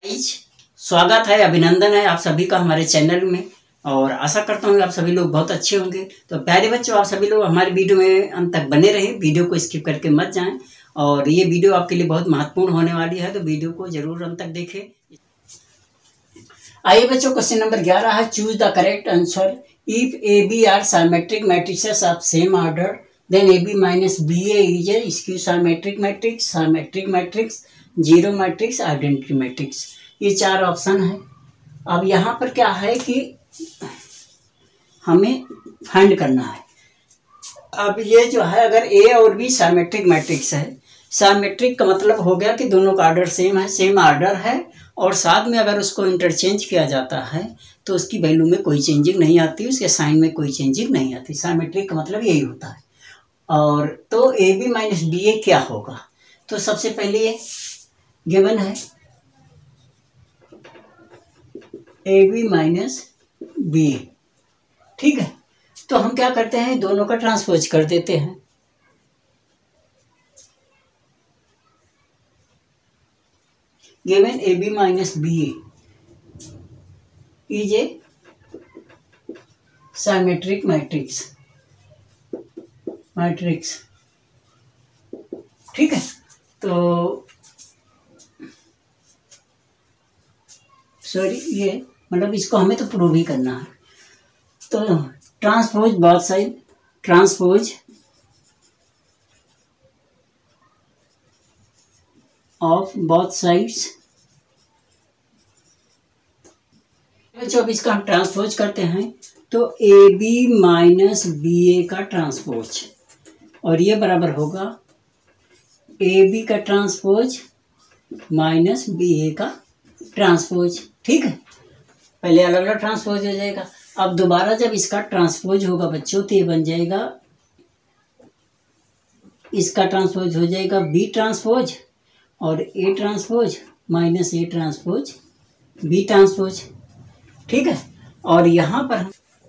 Guys, स्वागत है, अभिनंदन है आप सभी का हमारे चैनल में। और आशा करता हूँ आप सभी लोग बहुत अच्छे होंगे। तो प्यारे बच्चों, आप सभी लोग हमारे वीडियो में अंत तक बने रहें, वीडियो को स्किप करके मत जाएं। और ये वीडियो आपके लिए बहुत महत्वपूर्ण होने वाली है, तो वीडियो को जरूर अंत तक देखें। आइए बच्चों, क्वेश्चन नंबर 11 है, choose the correct answer if A B are symmetric matrices of same order then A B minus B A is a skew symmetric matrix, zero matrix, identity matrix. ये चार ऑप्शन है। अब यहाँ पर क्या है कि हमें फाइंड करना है। अब ये जो है, अगर ए और बी सिमेट्रिक मैट्रिक्स है, सिमेट्रिक का मतलब हो गया कि दोनों का ऑर्डर सेम है, सेम ऑर्डर है, और साथ में अगर उसको इंटरचेंज किया जाता है तो उसकी वैल्यू में कोई चेंजिंग नहीं आती, उसके साइन में कोई चेंजिंग नहीं आती। सिमेट्रिक का मतलब यही होता है। और तो A B minus B A क्या होगा? तो सबसे पहले ये गिवन है A B minus B A, ठीक है। तो हम क्या करते हैं, दोनों का ट्रांसपोज कर देते हैं। Given A B minus B A is a symmetric matrix, ठीक है। तो सॉरी, ये मतलब इसको हमें तो प्रूव ही करना है। तो transpose both side, transpose of both sides. बच्चों, अब इसका हम ट्रांसपोज करते हैं तो A B minus B A का ट्रांसपोज, और ये बराबर होगा ए बी का ट्रांसपोज माइनस बी ए का ट्रांसपोज, ठीक है। पहले अलग अलग ट्रांसपोज हो जाएगा। अब दोबारा जब इसका ट्रांसपोज होगा बच्चों, तो ये बन जाएगा, इसका ट्रांसपोज हो जाएगा बी ट्रांसपोज और A transpose minus A transpose B transpose, ठीक है। और यहाँ पर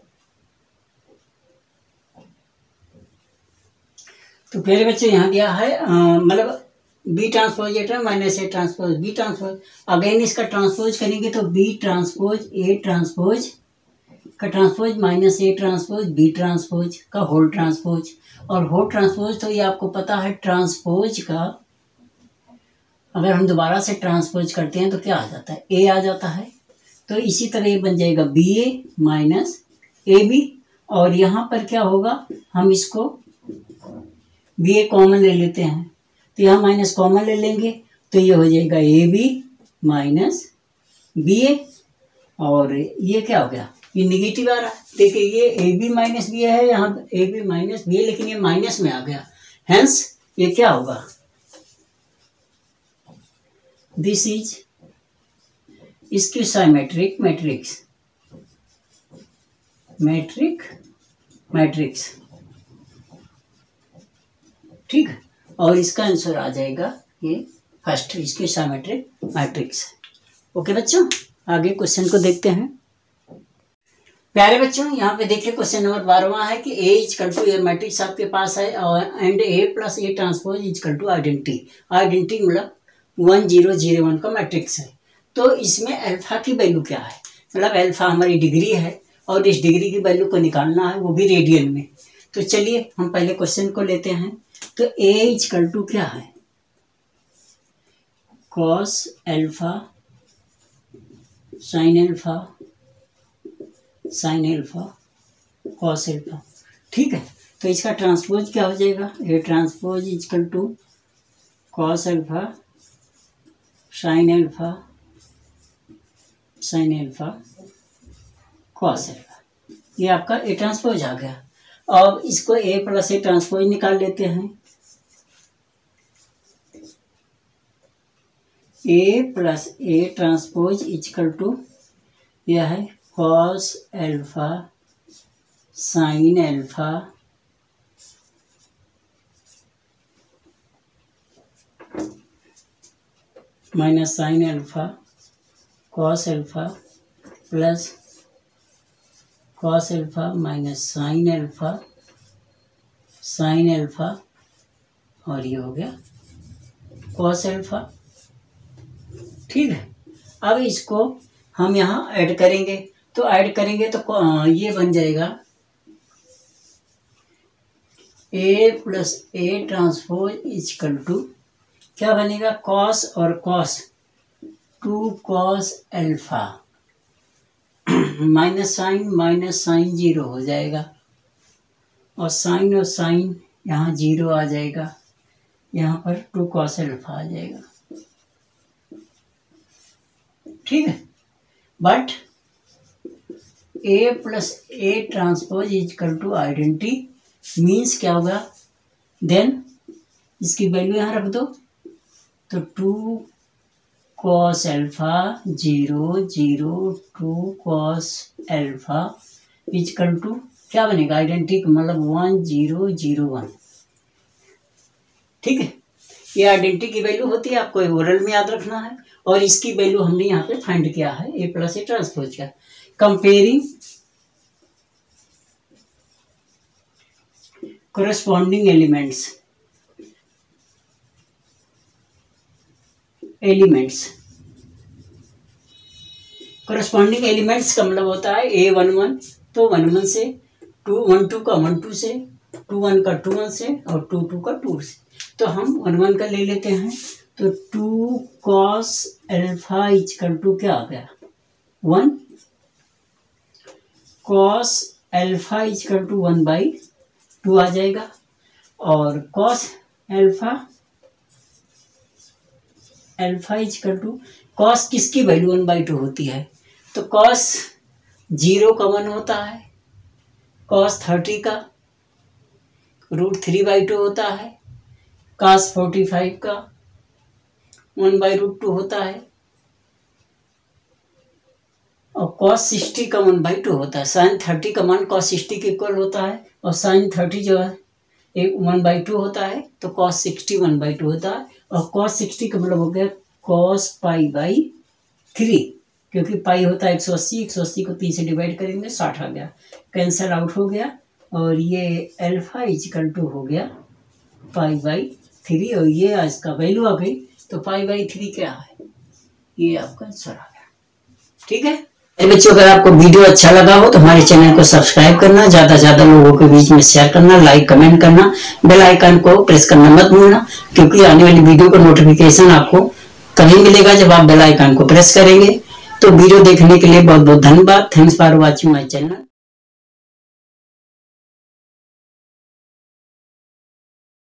तो पहले बच्चे यहाँ दिया है मतलब B transpose A minus A transpose B transpose. Again इसका ट्रांसपोज करेंगे तो बी ट्रांसपोज ए ट्रांसपोज का transpose minus A transpose B transpose का होल ट्रांसपोज। और होल ट्रांसपोज तो ये आपको पता है, ट्रांसपोज का अगर हम दोबारा से ट्रांसपोज करते हैं तो क्या आ जाता है, ए आ जाता है। तो इसी तरह ये बन जाएगा B A minus A B, और यहाँ पर क्या होगा, हम इसको बी ए कॉमन ले लेते हैं, तो यहाँ माइनस कॉमन ले लेंगे तो ये हो जाएगा A B minus B A. और ये क्या हो गया, ये निगेटिव आ रहा है। देखिए ये A B minus B A है, यहाँ A B minus B A, लेकिन ये माइनस में आ गया, हेंस ये क्या होगा, this is skew symmetric matrix, ठीक है। और इसका आंसर आ जाएगा ये first, skew symmetric matrix. Okay बच्चों, आगे क्वेश्चन को देखते हैं। प्यारे बच्चों, यहाँ पे देखिए क्वेश्चन नंबर 12वां है कि A equal to A matrix आपके पास है, और and A plus A transpose equal to identity मतलब 1 0 0 1 का मैट्रिक्स है। तो इसमें अल्फा की वैल्यू क्या है, मतलब अल्फा हमारी डिग्री है, और इस डिग्री की वैल्यू को निकालना है, वो भी रेडियन में। तो चलिए हम पहले क्वेश्चन को लेते हैं। तो ए इजकल टू क्या है, cos alpha sine alpha cos alpha, ठीक है। तो इसका ट्रांसपोज क्या हो जाएगा, A transpose equal to cos alpha sine alpha cos alpha, ये आपका ए ट्रांसपोज आ गया। अब इसको ए प्लस ए ट्रांसपोज निकाल लेते हैं। A plus A transpose equal to यह है cos alpha sine alpha minus sine alpha cos alpha plus cos alpha minus sine alpha, और ये हो गया कॉस अल्फा, ठीक है। अब इसको हम यहाँ ऐड करेंगे, तो ऐड करेंगे तो ये बन जाएगा A plus A transpose equal to क्या बनेगा, कॉस और cos 2 cos alpha minus sine 0 हो जाएगा, और साइन यहाँ 0 आ जाएगा, यहाँ पर 2 कॉस अल्फा आ जाएगा। ठीक है, but A plus A transpose equal to identity means क्या होगा, देन इसकी वैल्यू यहाँ रख दो, तो 2 cos alpha 0 0 2 cos alpha equal to क्या बनेगा, आइडेंटिटी मतलब 1 0 0 1। ठीक है, ये आइडेंटिटी की वैल्यू होती है, आपको ओरल में याद रखना है, और इसकी वैल्यू हमने यहाँ पे फाइंड किया है A प्लस ए ट्रांसपोज का। Comparing corresponding elements corresponding elements का मतलब होता है A11 तो 11 से 212 का 12 से 21 का 21 से और 22 का 2 से। तो हम 11 का ले लेते हैं, तो 2 cos अल्फा इजकल टू क्या आ गया 1 cos अल्फा इजकल टू 1/2 आ जाएगा, और cos alpha equal to cos किसकी वैल्यू 1/2 होती है, तो cos 0 का 1 होता है, cos 30 का √3/2 होता है, cos 45 का 1/√2 होता है, और cos 60 का 1/2 होता है। sin 30 का मान cos 60 के इक्वल होता है, और sin 30 जो है 1/2 होता है, तो cos 60 1/2 होता है, और cos 60 का मतलब हो गया cos π/3, क्योंकि पाई होता है 180 को 3 से डिवाइड करेंगे 60 आ गया, कैंसल आउट हो गया, और ये अल्फा इजकल टू हो गया π/3, और ये इसका वैल्यू आ गई, तो π/3 क्या है, ये आपका आंसर आ गया। ठीक है बच्चों, अगर आपको वीडियो अच्छा लगा हो तो हमारे चैनल को सब्सक्राइब करना, ज्यादा से ज्यादा लोगों के बीच में शेयर करना, लाइक कमेंट करना, बेल आइकन को प्रेस करना मत भूलना, क्योंकि आने वाली वीडियो का नोटिफिकेशन आपको तभी मिलेगा जब आप बेल आइकन को प्रेस करेंगे। तो वीडियो देखने के लिए बहुत बहुत धन्यवाद। Thanks for watching my channel.